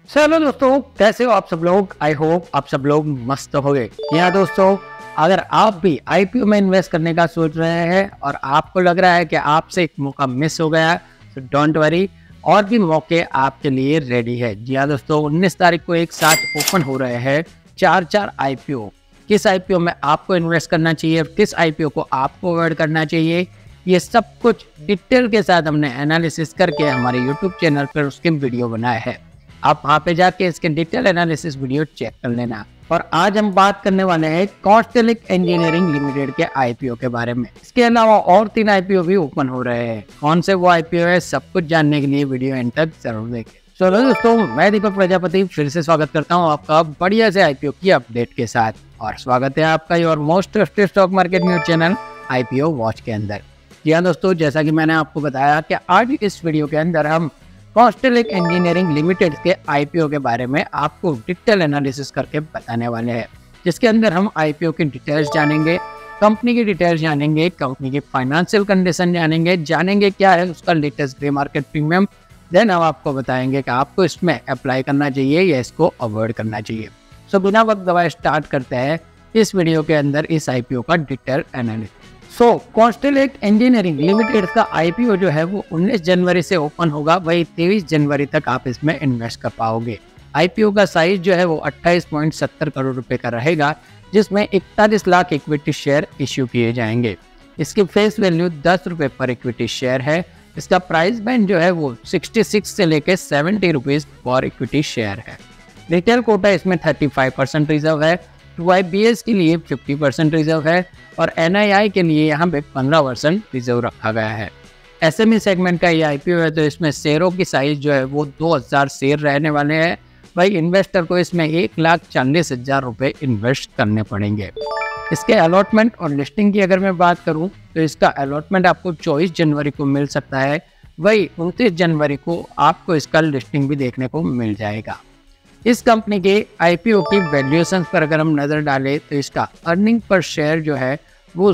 चलो दोस्तों, कैसे हो आप सब लोग। आई होप आप सब लोग मस्त हो गए। यहाँ दोस्तों, अगर आप भी आईपीओ में इन्वेस्ट करने का सोच रहे हैं और आपको लग रहा है कि आपसे एक मौका मिस हो गया, तो डोंट वरी, और भी मौके आपके लिए रेडी है। जी हाँ दोस्तों, 19 तारीख को एक साथ ओपन हो रहे हैं चार आईपीओ। किस आईपीओ में आपको इन्वेस्ट करना चाहिए, किस आईपीओ को आपको अवॉइड करना चाहिए, ये सब कुछ डिटेल के साथ हमने एनालिसिस करके हमारे यूट्यूब चैनल पर उसके वीडियो बनाए हैं। आप वहाँ पे जाके इसके डिटेल एनालिसिस वीडियो चेक कर लेना। और आज हम बात करने वाले हैं कॉन्स्टेलिक इंजीनियरिंग लिमिटेड के आईपीओ के बारे में। इसके अलावा और 3 आईपीओ भी ओपन हो रहे हैं। कौन से वो आईपीओ है, सब कुछ जानने के लिए वीडियो एंड तक जरूर देखें। चलो दोस्तों, मैं दीपक प्रजापति फिर से स्वागत करता हूँ आपका बढ़िया से आईपीओ की अपडेट के साथ। और स्वागत है आपका your most trusted stock market news channel IPO watch के अंदर। जी हाँ दोस्तों, जैसा कि मैंने आपको बताया कि आज इस वीडियो के अंदर हम कॉन्स्टेलिक इंजीनियरिंग लिमिटेड के आईपीओ के बारे में आपको डिटेल एनालिसिस करके बताने वाले हैं, जिसके अंदर हम आईपीओ की डिटेल्स जानेंगे, कंपनी की डिटेल्स जानेंगे, कंपनी की फाइनेंशियल कंडीशन जानेंगे क्या है उसका latest grey market premium. Then हम आपको बताएंगे कि आपको इसमें अप्लाई करना चाहिए या इसको अवॉइड करना चाहिए। सो बिना वक्त गवाए स्टार्ट करते हैं इस वीडियो के अंदर इस आईपीओ का detail analysis. Constelec engineering limited का आईपीओ जो है वो 19 जनवरी से ओपन होगा, वही 23 जनवरी तक आप इसमें इन्वेस्ट कर पाओगे। आईपीओ का साइज जो है वो 28.70 करोड़ रुपए का रहेगा, जिसमें 41 लाख इक्विटी शेयर इश्यू किए जाएंगे। इसकी फेस वैल्यू 10 रुपये पर इक्विटी शेयर है। इसका प्राइस बैंड जो है वो 66 से लेके 70 रुपीज पर इक्विटी शेयर है। रिटेल कोटा इसमें 35% रिजर्व है, 2IBS के लिए 50% रिजर्व है और NII के लिए यहाँ पे 15% रिजर्व रखा गया है। SME सेगमेंट का ये आईपीओ है, तो इसमें शेयरों की साइज जो है वो 2000 शेयर रहने वाले हैं। भाई इन्वेस्टर को इसमें 1,40,000 रुपये इन्वेस्ट करने पड़ेंगे। इसके अलॉटमेंट और लिस्टिंग की अगर मैं बात करूँ तो इसका अलॉटमेंट आपको 24 जनवरी को मिल सकता है, वही 29 जनवरी को आपको इसका लिस्टिंग भी देखने को मिल जाएगा। इस कंपनी के आईपीओ की वैल्यूएशन पर अगर हम नज़र डालें तो इसका अर्निंग पर शेयर जो है वो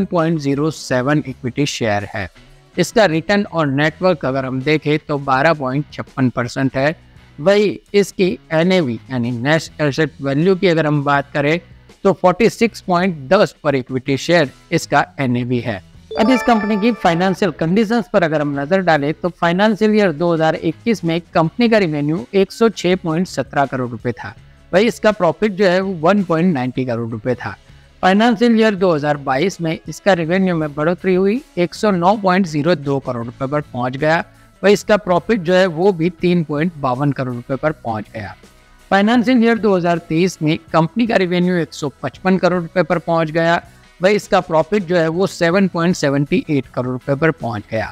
7.07 इक्विटी शेयर है। इसका रिटर्न और नेटवर्क अगर हम देखें तो 12.56% है। वही इसकी NAV यानी नेट एसेट वैल्यू की अगर हम बात करें तो 46.10 पर इक्विटी शेयर इसका NAV है। अब इस कंपनी की फाइनेंशियल कंडीशंस पर अगर हम नजर डालें तो फाइनेंशियल ईयर 2021 में कंपनी का रेवेन्यू 106.17 करोड़ रुपए था। वही इसका प्रॉफिट जो है वो 1.90 करोड़ रुपए था। फाइनेंशियल ईयर 2022 में इसका रेवेन्यू में बढ़ोतरी हुई 109.02 करोड़ रुपए पर पहुंच गया। वही इसका प्रॉफिट जो है वो भी 3.52 करोड़ रुपए पर पहुंच गया। फाइनेंशियल ईयर 2023 में कंपनी का रेवेन्यू 155 करोड़ रुपए पर पहुंच गया। वही इसका प्रॉफिट जो है वो 7.78 करोड़ रुपए पर पहुंच गया।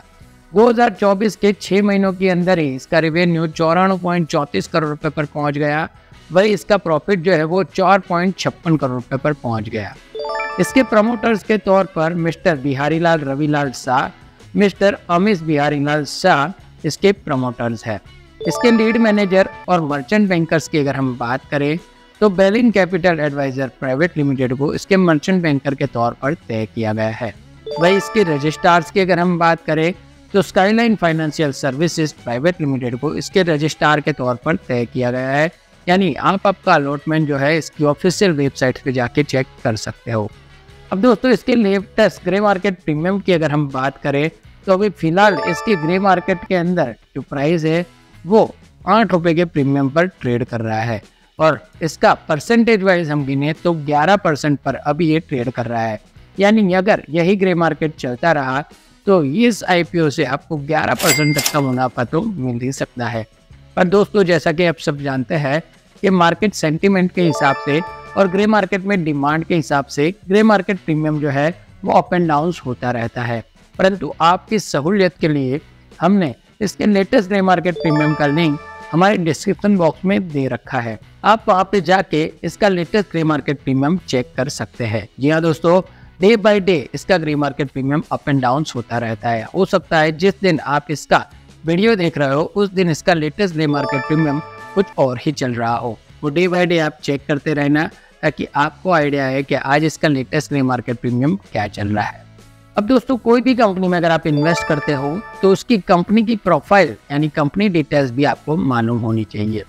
2024 के 6 महीनों के अंदर ही इसका रेवेन्यू 94.34 करोड़ रुपए पर पहुंच गया। वही इसका प्रॉफिट जो है वो 4.56 करोड़ रुपए पर पहुंच गया। इसके प्रमोटर्स के तौर पर मिस्टर बिहारीलाल रविलाल शाह, मिस्टर अमिश बिहारीलाल शाह इसके प्रमोटर्स है। इसके लीड मैनेजर और मर्चेंट बैंकर्स की अगर हम बात करें तो Beeline capital advisor private limited को इसके मर्चेंट बैंकर के तौर पर तय किया गया है। वही इसके रजिस्ट्रार्स की अगर हम बात करें तो Skyline financial services private limited को इसके रजिस्ट्रार के तौर पर तय किया गया है। यानी आप आपका अलॉटमेंट जो है इसकी ऑफिशियल वेबसाइट पे जाके चेक कर सकते हो। अब दोस्तों, इसके लेटेस्ट ग्रे मार्केट प्रीमियम की अगर हम बात करें तो अभी फिलहाल इसके ग्रे मार्केट के अंदर जो प्राइस है वो 8 रुपये के प्रीमियम पर ट्रेड कर रहा है और इसका परसेंटेज वाइज हम गिने तो 11% पर अभी ये ट्रेड कर रहा है। यानी अगर यही ग्रे मार्केट चलता रहा तो इस आईपीओ से आपको 11% तक का मुनाफा तो मिल ही सकता है। पर दोस्तों, जैसा कि आप सब जानते हैं कि मार्केट सेंटीमेंट के हिसाब से और ग्रे मार्केट में डिमांड के हिसाब से ग्रे मार्केट प्रीमियम जो है वो अप एंड डाउन होता रहता है। परंतु आपकी सहूलियत के लिए हमने इसके लेटेस्ट ग्रे मार्केट प्रीमियम का लिंक हमारे डिस्क्रिप्शन बॉक्स में दे रखा है। आप वहाँ पे जाके इसका latest grey market premium check कर सकते हैं। जी हाँ दोस्तों, डे बाय डे इसका grey market premium up and down होता रहता है। हो सकता है जिस दिन आप इसका वीडियो देख रहे हो उस दिन इसका लेटेस्ट ग्रे मार्केट प्रीमियम कुछ और ही चल रहा हो। वो डे बाय डे आप चेक करते रहना ताकि आपको आइडिया है कि आज इसका लेटेस्ट ग्रे मार्केट प्रीमियम क्या चल रहा है। अब दोस्तों, कोई भी कंपनी में अगर आप इन्वेस्ट करते हो तो उसकी कंपनी की प्रोफाइल यानी कंपनी डिटेल्स भी आपको मालूम होनी चाहिए।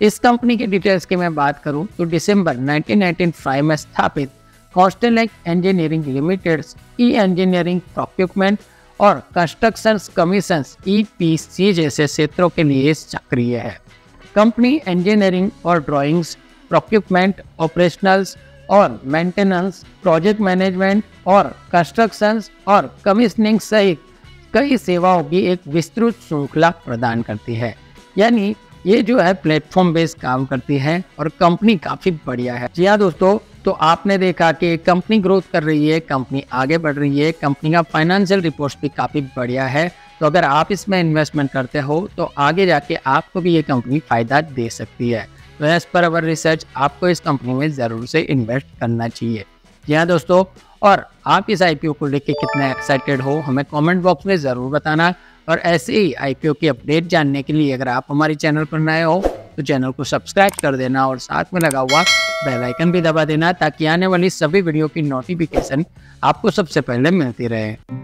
इस कंपनी की डिटेल्स की मैं बात करूं तो दिसंबर 1995 में स्थापित Constelec engineering limited E engineering procurement और कंस्ट्रक्शन कमीशंस EPC जैसे क्षेत्रों के लिए सक्रिय है। कंपनी इंजीनियरिंग और ड्राइंग्स, प्रोक्यूरमेंट, ऑपरेशनल्स और मेंटेनेंस, प्रोजेक्ट मैनेजमेंट और कंस्ट्रक्शन और कमीशनिंग सहित कई सेवाओं की एक विस्तृत श्रृंखला प्रदान करती है। यानी ये जो है प्लेटफॉर्म बेस्ड काम करती है और कंपनी काफ़ी बढ़िया है। जी हाँ दोस्तों, तो आपने देखा कि कंपनी ग्रोथ कर रही है, कंपनी आगे बढ़ रही है, कंपनी का फाइनेंशियल रिपोर्ट्स भी काफ़ी बढ़िया है। तो अगर आप इसमें इन्वेस्टमेंट करते हो तो आगे जाके आपको भी ये कंपनी फ़ायदा दे सकती है। तो एज पर अवर रिसर्च आपको इस कंपनी में ज़रूर से इन्वेस्ट करना चाहिए। जी हाँ दोस्तों, और आप इस IPO को लेके कितने एक्साइटेड हो हमें कमेंट बॉक्स में ज़रूर बताना। और ऐसे ही IPO की अपडेट जानने के लिए अगर आप हमारे चैनल पर नए हो तो चैनल को सब्सक्राइब कर देना और साथ में लगा हुआ बेल आइकन भी दबा देना ताकि आने वाली सभी वीडियो की नोटिफिकेशन आपको सबसे पहले मिलती रहे।